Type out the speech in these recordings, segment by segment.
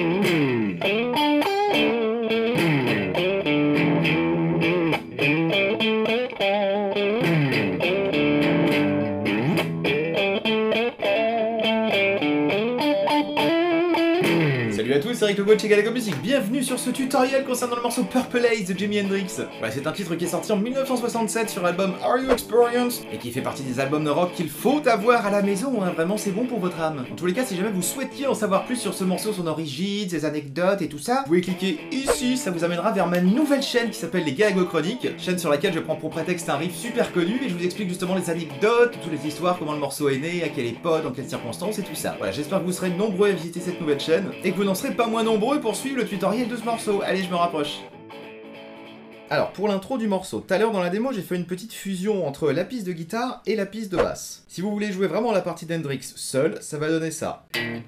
Salut à tous, c'est Eric Logo de chez Galago Music, bienvenue sur ce tutoriel concernant le morceau Purple Haze de Jimi Hendrix. C'est un titre qui est sorti en 1967 sur l'album Are You Experienced et qui fait partie des albums de rock qu'il faut avoir à la maison, hein. Vraiment c'est bon pour votre âme. En tous les cas, si jamais vous souhaitiez en savoir plus sur ce morceau, son origine, ses anecdotes et tout ça, vous pouvez cliquer ici, ça vous amènera vers ma nouvelle chaîne qui s'appelle les Galago Chroniques, chaîne sur laquelle je prends pour prétexte un riff super connu et je vous explique justement les anecdotes, toutes les histoires, comment le morceau est né, à quelle époque, dans quelles circonstances et tout ça. Voilà, j'espère que vous serez nombreux à visiter cette nouvelle chaîne et que vous n'en serez pas moins nombreux pour suivre le tutoriel de ce morceau. Allez, je me rapproche. Alors, pour l'intro du morceau, tout à l'heure dans la démo, j'ai fait une petite fusion entre la piste de guitare et la piste de basse. Si vous voulez jouer vraiment la partie d'Hendrix seul, ça va donner ça.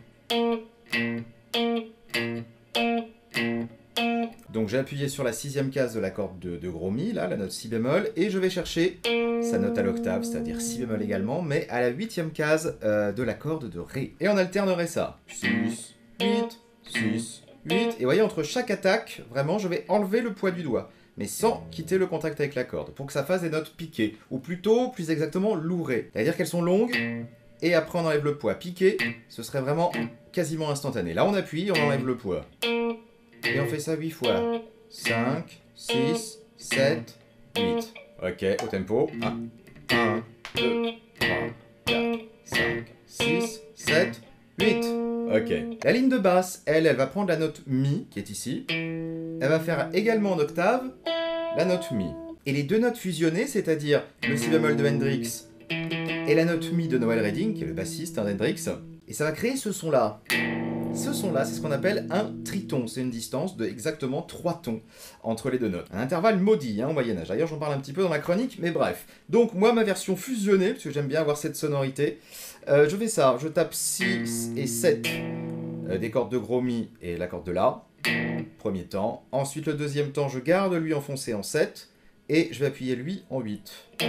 Donc j'ai appuyé sur la 6e case de la corde de gros mi, là, la note si bémol, et je vais chercher sa note à l'octave, c'est-à-dire si bémol également, mais à la 8e case de la corde de ré. Et on alternerait ça. 6, 8, 6, 8, et vous voyez, entre chaque attaque, vraiment, je vais enlever le poids du doigt, mais sans quitter le contact avec la corde, pour que ça fasse des notes piquées, ou plutôt, plus exactement, lourées. C'est-à-dire qu'elles sont longues, et après on enlève le poids. Piqué, ce serait vraiment quasiment instantané. Là on appuie, on enlève le poids. Et on fait ça 8 fois. 5, 6, 7, 8. Ok, au tempo. 1, 2, 3, 4, 5, 6, 7, 8. Ok. La ligne de basse, elle va prendre la note Mi, qui est ici. Elle va faire également en octave la note Mi. Et les deux notes fusionnées, c'est-à-dire le si bémol de Hendrix et la note Mi de Noel Redding, qui est le bassiste d'Hendrix, et ça va créer ce son-là. Ce son-là, c'est ce qu'on appelle un triton. C'est une distance de exactement 3 tons entre les deux notes. Un intervalle maudit, au Moyen-Âge. D'ailleurs, j'en parle un petit peu dans la chronique, mais bref. Donc, moi, ma version fusionnée, parce que j'aime bien avoir cette sonorité, je fais ça. Je tape 6 et 7 des cordes de gros mi et la corde de la. Premier temps. Ensuite, le deuxième temps, je garde lui enfoncé en 7 et je vais appuyer lui en 8.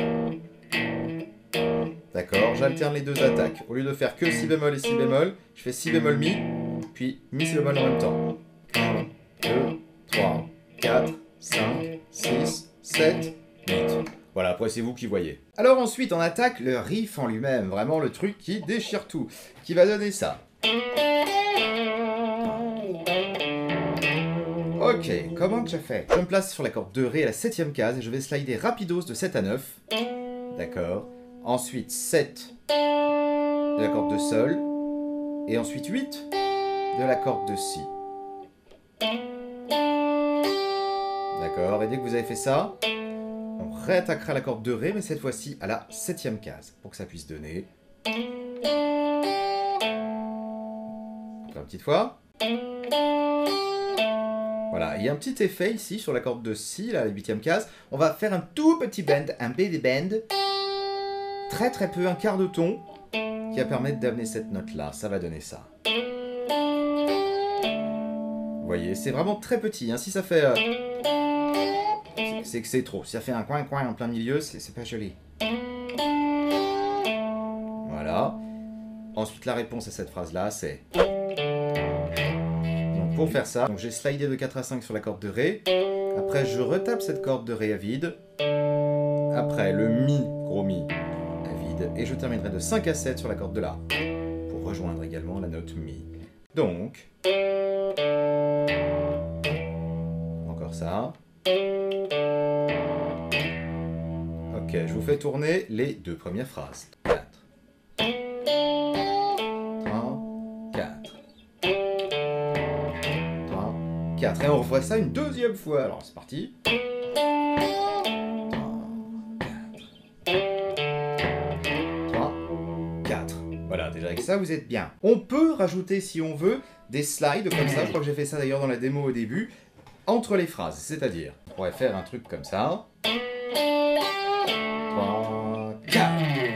D'accord, j'alterne les deux attaques. Au lieu de faire que si bémol et si bémol, je fais si bémol mi, puis mi si bémol en même temps. 1, 2, 3, 4, 5, 6, 7, 8. Voilà, après c'est vous qui voyez. Alors ensuite, on attaque le riff en lui-même, vraiment le truc qui déchire tout, qui va donner ça. Ok, comment que je fais? Je me place sur la corde de Ré à la 7e case et je vais slider rapidos de 7 à 9. D'accord. Ensuite 7 de la corde de Sol, et ensuite 8 de la corde de Si. D'accord, et dès que vous avez fait ça, on réattaquera la corde de Ré, mais cette fois-ci à la 7e case, pour que ça puisse donner. Encore une petite fois. Voilà, il y a un petit effet ici sur la corde de Si, là, la 8e case. On va faire un tout petit bend, un baby bend. Très très peu, un quart de ton, qui va permettre d'amener cette note-là. Ça va donner ça. Vous voyez, c'est vraiment très petit. Hein. Si ça fait... c'est que c'est trop. Si ça fait un coin-coin en plein milieu, c'est pas joli. Voilà. Ensuite, la réponse à cette phrase-là, c'est... Donc, pour faire ça, j'ai slidé de 4 à 5 sur la corde de Ré. Après, je retape cette corde de Ré à vide. Après, le Mi, gros Mi, et je terminerai de 5 à 7 sur la corde de La, pour rejoindre également la note Mi. Donc, encore ça. Ok, je vous fais tourner les deux premières phrases. 4. 3, 4. 3, 4. Et on revoit ça une deuxième fois. Alors, c'est parti. Voilà, déjà avec ça, vous êtes bien. On peut rajouter, si on veut, des slides comme ça. Je crois que j'ai fait ça d'ailleurs dans la démo au début. Entre les phrases, c'est-à-dire, on pourrait faire un truc comme ça. 3, 4.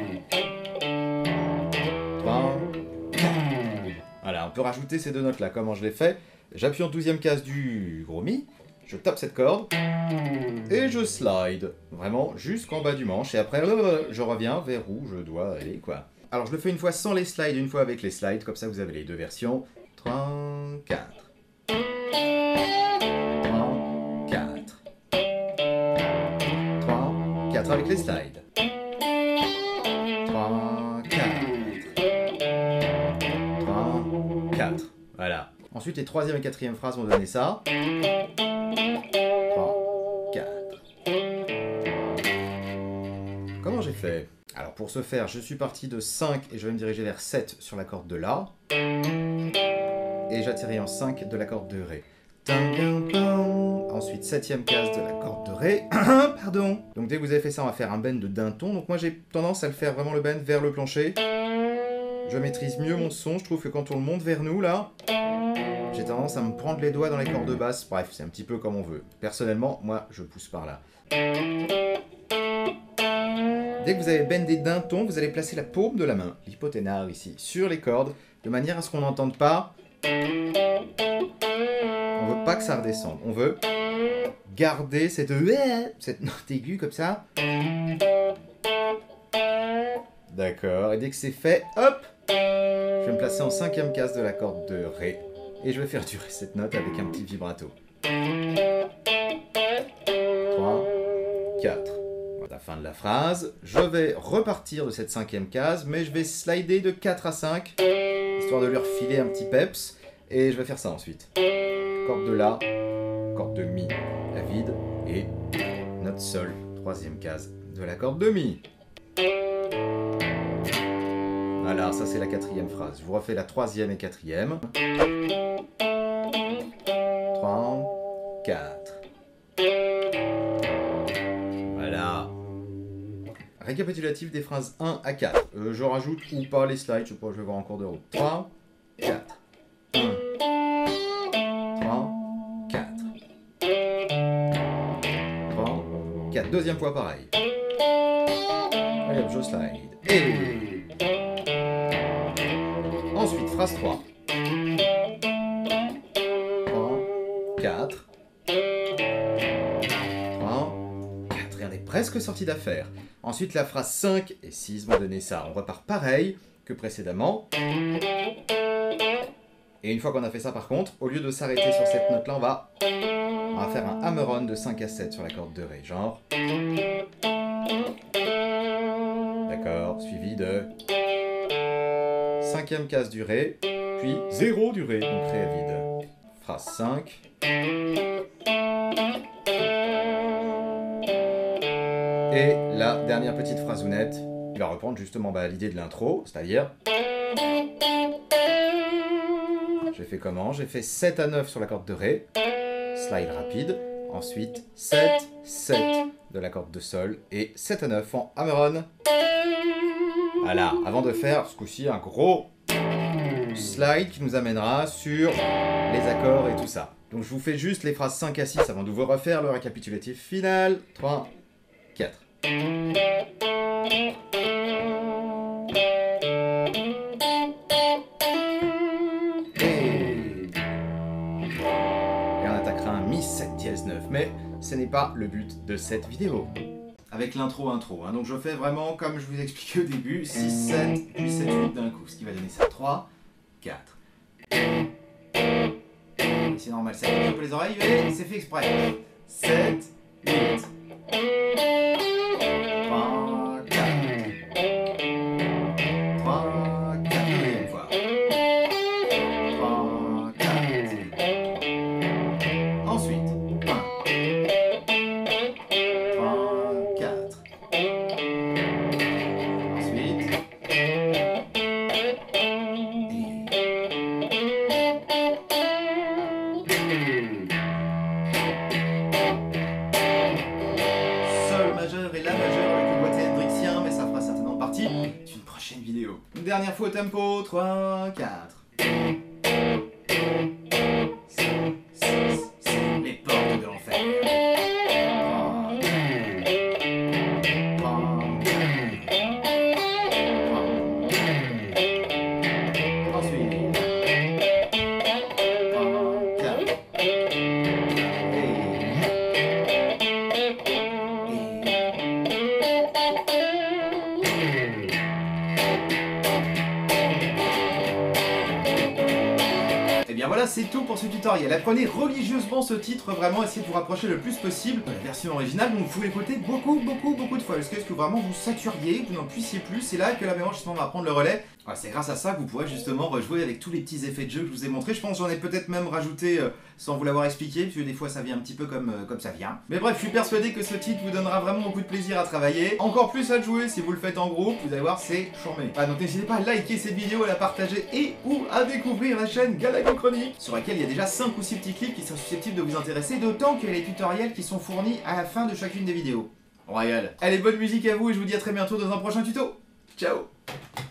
3, 4. Voilà, on peut rajouter ces deux notes-là. Comment je l'ai fait? J'appuie en 12e case du gros Mi. Je tape cette corde. Et je slide. Vraiment, jusqu'en bas du manche. Et après, je reviens vers où je dois aller, quoi. Alors, je le fais une fois sans les slides, une fois avec les slides. Comme ça, vous avez les deux versions. 3, 4. avec les slides. 3, 4. 3, 4. Voilà. Ensuite, les troisième et quatrième phrases vont donner ça. 3, 4. Comment j'ai fait? Alors pour ce faire, je suis parti de 5 et je vais me diriger vers 7 sur la corde de La. Et j'atterris en 5 de la corde de Ré. Ensuite, septième case de la corde de Ré. Pardon. Donc dès que vous avez fait ça, on va faire un bend d'un ton. Donc moi j'ai tendance à le faire vraiment le bend vers le plancher. Je maîtrise mieux mon son. Je trouve que quand on le monte vers nous là, j'ai tendance à me prendre les doigts dans les cordes basses. Bref, c'est un petit peu comme on veut. Personnellement, moi je pousse par là. Dès que vous avez bendé d'un ton, vous allez placer la paume de la main, l'hypothénaire ici, sur les cordes, de manière à ce qu'on n'entende pas. On veut pas que ça redescende. On veut garder cette note aiguë comme ça. D'accord. Et dès que c'est fait, hop, je vais me placer en cinquième case de la corde de Ré. Et je vais faire durer cette note avec un petit vibrato. 3, 4. À la fin de la phrase, je vais repartir de cette cinquième case, mais je vais slider de 4 à 5, histoire de lui refiler un petit peps, et je vais faire ça ensuite. Corde de La, corde de Mi, la vide, et note Sol, troisième case de la corde de Mi. Voilà, ça c'est la quatrième phrase. Je vous refais la troisième et quatrième. 3, 4. Voilà. Récapitulatif des phrases 1 à 4. Je rajoute ou pas les slides, je sais pas, je vais voir en cours de route. 3, 4. 1, 3, 4. 3, 4. Deuxième fois pareil. Allez hop, je slide. Et... Ensuite, phrase 3. 3, 4. 3, 4. Rien n'est presque sorti d'affaire. Ensuite, la phrase 5 et 6 vont donner ça. On repart pareil que précédemment. Et une fois qu'on a fait ça, par contre, au lieu de s'arrêter sur cette note-là, on va faire un hammer-on de 5 à 7 sur la corde de Ré. Genre... D'accord, suivi de... cinquième case du Ré, puis 0 du Ré, donc Ré vide. Phrase 5. Et la dernière petite phrasounette qui va reprendre justement l'idée de l'intro, c'est-à-dire... J'ai fait comment? J'ai fait 7 à 9 sur la corde de Ré, slide rapide, ensuite 7, 7 de la corde de Sol, et 7 à 9 en hammer-on. Voilà, avant de faire ce coup-ci un gros slide qui nous amènera sur les accords et tout ça. Donc je vous fais juste les phrases 5 à 6 avant de vous refaire le récapitulatif final. 3, 4. Et on attaquera un Mi 7 dièse 9, mais ce n'est pas le but de cette vidéo. Avec l'intro, hein. Donc je fais vraiment comme je vous expliquais au début, 6, 7, puis 7, 8 d'un coup, ce qui va donner ça. 3, 4. C'est normal, ça pique un peu les oreilles, mais c'est fait exprès. 7, 8. 3, 4. 3, 4. Deuxième fois. 3, 4. Ensuite, 1. 3, 4. Ensuite. Sol majeur et La majeur avec le boîtier hendrixien, mais ça fera certainement partie d'une prochaine vidéo. Une dernière fois au tempo, 3, 4. 5, 6, 7, les portes de l'enfer. 3, 3, ensuite. 3, 4. c'est tout pour ce tutoriel. Apprenez religieusement ce titre, vraiment essayez de vous rapprocher le plus possible de la version originale, donc vous l'écoutez beaucoup de fois, jusqu'à ce que vraiment vous saturiez, que vous n'en puissiez plus, c'est là que la mémoire justement va prendre le relais. Ouais, c'est grâce à ça que vous pourrez justement rejouer avec tous les petits effets de jeu que je vous ai montrés. Je pense que j'en ai peut-être même rajouté sans vous l'avoir expliqué, parce que des fois ça vient un petit peu comme ça vient. Mais bref, je suis persuadé que ce titre vous donnera vraiment beaucoup de plaisir à travailler. Encore plus à le jouer si vous le faites en groupe, vous allez voir, c'est charmé. Ah, donc n'hésitez pas à liker cette vidéo, à la partager et ou à découvrir la chaîne Galago Chronique, sur laquelle il y a déjà 5 ou 6 petits clips qui sont susceptibles de vous intéresser, d'autant qu'il y a les tutoriels qui sont fournis à la fin de chacune des vidéos. Royal. Allez, bonne musique à vous et je vous dis à très bientôt dans un prochain tuto. Ciao.